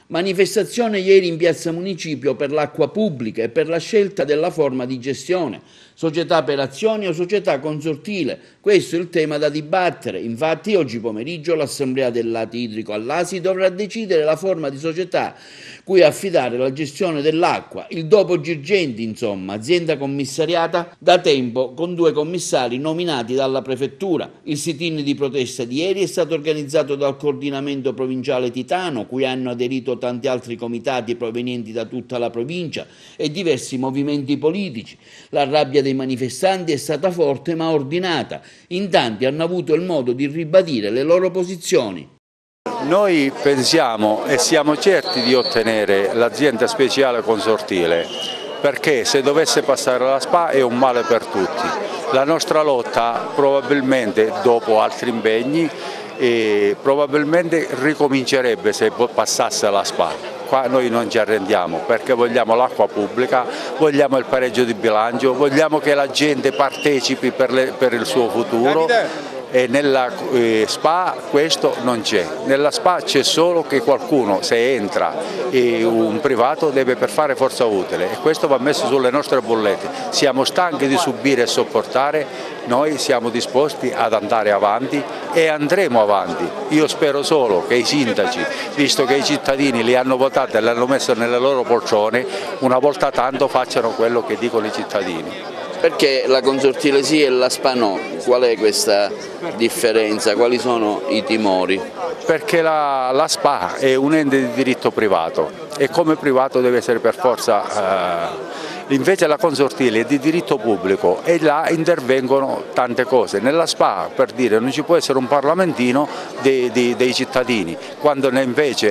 Manifestazione ieri in Piazza Municipio per l'acqua pubblica e per la scelta della forma di gestione, società per azioni o società consortile. Questo è il tema da dibattere. Infatti oggi pomeriggio l'Assemblea del Lati Idrico all'Asi dovrà decidere la forma di società cui affidare la gestione dell'acqua. Il dopo Girgenti, insomma, azienda commissariata da tempo con 2 commissari nominati dalla Prefettura. Il sit-in di protesta di ieri è stato organizzato dal coordinamento provinciale Titano, cui hanno aderito tanti altri comitati provenienti da tutta la provincia e diversi movimenti politici. La rabbia dei manifestanti è stata forte ma ordinata. In tanti hanno avuto il modo di ribadire le loro posizioni. Noi pensiamo e siamo certi di ottenere l'azienda speciale consortile, perché se dovesse passare la SPA è un male per tutti. La nostra lotta probabilmente dopo altri impegni probabilmente ricomincerebbe se passasse la SPA. Qua noi non ci arrendiamo perché vogliamo l'acqua pubblica, vogliamo il pareggio di bilancio, vogliamo che la gente partecipi per il suo futuro. E nella SPA questo non c'è, nella SPA c'è solo che qualcuno, se entra un privato, deve per fare forza utile e questo va messo sulle nostre bollette. Siamo stanchi di subire e sopportare, noi siamo disposti ad andare avanti e andremo avanti. Io spero solo che i sindaci, visto che i cittadini li hanno votati e li hanno messo nelle loro poltrone, una volta tanto facciano quello che dicono i cittadini. Perché la consortile sì e la SPA no? Qual è questa differenza? Quali sono i timori? Perché la SPA è un ente di diritto privato e come privato deve essere per forza, invece la consortile è di diritto pubblico e là intervengono tante cose. Nella SPA, per dire, non ci può essere un parlamentino dei cittadini, quando invece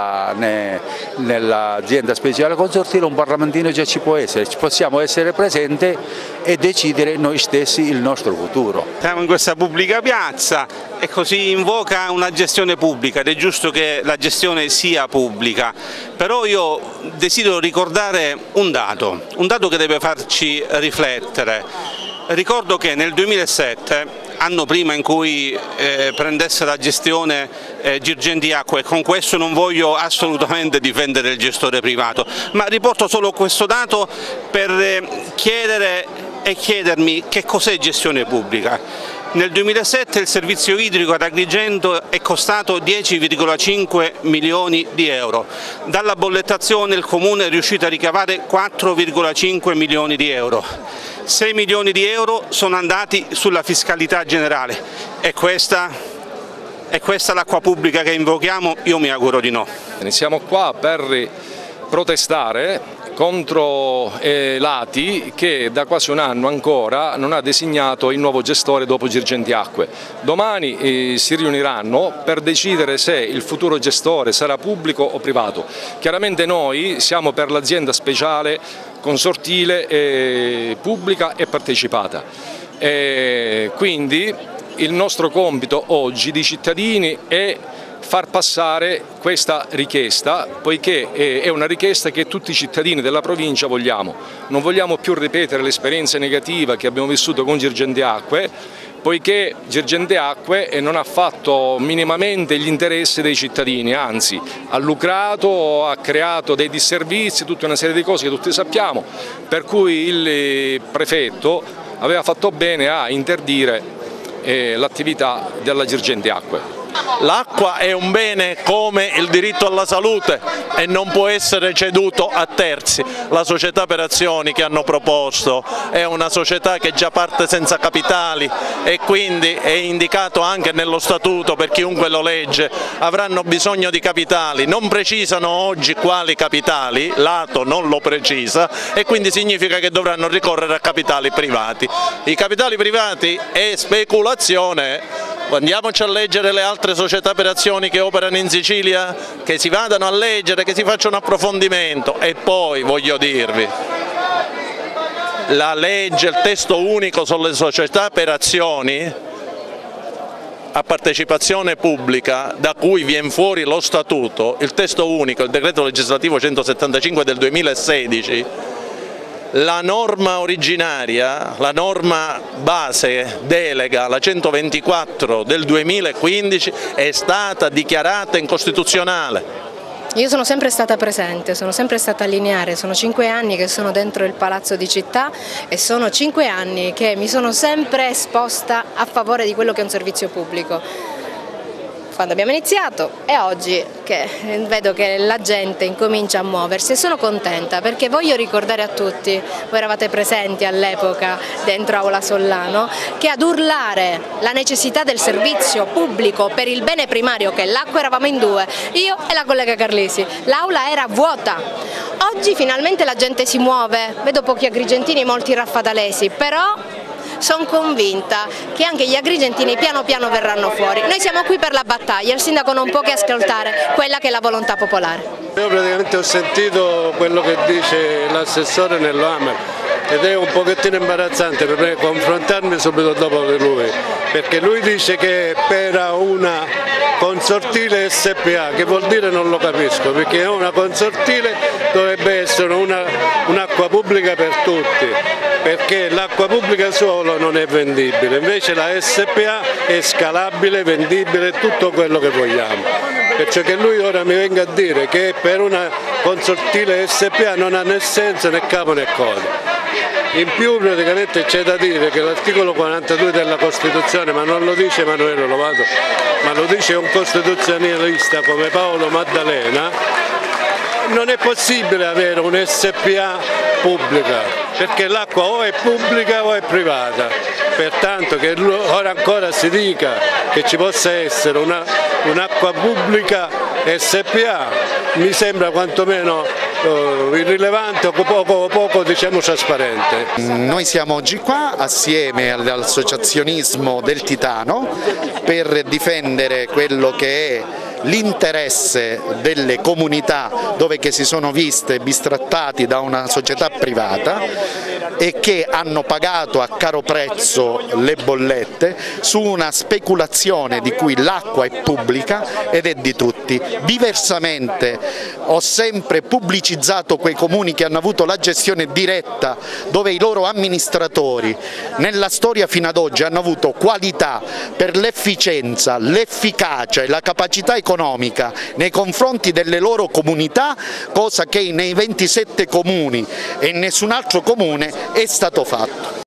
nell'azienda speciale consortile un parlamentino già ci può essere, possiamo essere presenti e decidere noi stessi il nostro futuro. Siamo in questa pubblica piazza e così invoca una gestione pubblica ed è giusto che la gestione sia pubblica, però io desidero ricordare un dato che deve farci riflettere. Ricordo che nel 2007, anno prima in cui prendesse la gestione Girgenti Acque, e con questo non voglio assolutamente difendere il gestore privato, ma riporto solo questo dato per chiedere e chiedermi che cos'è gestione pubblica. Nel 2007 il servizio idrico ad Agrigento è costato 10,5 milioni di euro. Dalla bollettazione il Comune è riuscito a ricavare 4,5 milioni di euro. 6 milioni di euro sono andati sulla fiscalità generale. È questa l'acqua pubblica che invochiamo? Io mi auguro di no. Siamo qua per protestare contro Lati che da quasi un anno ancora non ha designato il nuovo gestore dopo Girgenti Acque. Domani si riuniranno per decidere se il futuro gestore sarà pubblico o privato. Chiaramente noi siamo per l'azienda speciale consortile pubblica e partecipata. Quindi il nostro compito oggi di cittadini è far passare questa richiesta, poiché è una richiesta che tutti i cittadini della provincia vogliamo. Non vogliamo più ripetere l'esperienza negativa che abbiamo vissuto con Girgenti Acque, poiché Girgenti Acque non ha fatto minimamente gli interessi dei cittadini, anzi ha lucrato, ha creato dei disservizi, tutta una serie di cose che tutti sappiamo, per cui il prefetto aveva fatto bene a interdire l'attività della Girgenti Acque. L'acqua è un bene come il diritto alla salute e non può essere ceduto a terzi. La società per azioni che hanno proposto è una società che già parte senza capitali e quindi è indicato anche nello statuto, per chiunque lo legge, avranno bisogno di capitali. Non precisano oggi quali capitali, l'ATO non lo precisa e quindi significa che dovranno ricorrere a capitali privati. I capitali privati è speculazione. Andiamoci a leggere le altre società per azioni che operano in Sicilia, che si vadano a leggere, che si faccia un approfondimento. E poi voglio dirvi, la legge, il testo unico sulle società per azioni a partecipazione pubblica, da cui viene fuori lo statuto, il testo unico, il decreto legislativo 175 del 2016, la norma originaria, la norma base delega, la 124 del 2015, è stata dichiarata incostituzionale. Io sono sempre stata presente, sono sempre stata lineare, sono 5 anni che sono dentro il Palazzo di Città e sono 5 anni che mi sono sempre esposta a favore di quello che è un servizio pubblico. Quando abbiamo iniziato e oggi che vedo che la gente incomincia a muoversi e sono contenta perché voglio ricordare a tutti, voi eravate presenti all'epoca dentro Aula Sollano, che ad urlare la necessità del servizio pubblico per il bene primario che è l'acqua eravamo in 2, io e la collega Carlisi, l'aula era vuota. Oggi finalmente la gente si muove, vedo pochi agrigentini, molti raffadalesi, però sono convinta che anche gli agrigentini piano piano verranno fuori. Noi siamo qui per la battaglia, il sindaco non può che ascoltare quella che è la volontà popolare. Io praticamente ho sentito quello che dice l'assessore nell'Amer ed è un pochettino imbarazzante per me confrontarmi subito dopo di lui, perché lui dice che per una consortile SPA, che vuol dire non lo capisco, perché una consortile dovrebbe essere un'acqua pubblica per tutti, perché l'acqua pubblica solo non è vendibile, invece la SPA è scalabile, vendibile, tutto quello che vogliamo. Perciò che lui ora mi venga a dire che per una consortile SPA non ha né senso né capo né coda. In più praticamente c'è da dire che l'articolo 42 della Costituzione, ma non lo dice Emanuele Lovato, ma lo dice un costituzionalista come Paolo Maddalena, non è possibile avere un SPA pubblica, perché l'acqua o è pubblica o è privata, pertanto che ora ancora si dica che ci possa essere un'acqua pubblica SPA mi sembra quantomeno irrilevante o poco diciamo trasparente. Noi siamo oggi qua assieme all'associazionismo del Titano per difendere quello che è l'interesse delle comunità dove che si sono viste bistrattati da una società privata e che hanno pagato a caro prezzo le bollette su una speculazione di cui l'acqua è pubblica ed è di tutti. Diversamente ho sempre pubblicizzato quei comuni che hanno avuto la gestione diretta, dove i loro amministratori nella storia fino ad oggi hanno avuto qualità per l'efficienza, l'efficacia e la capacità economica nei confronti delle loro comunità, cosa che nei 27 comuni e in nessun altro comune è stato fatto.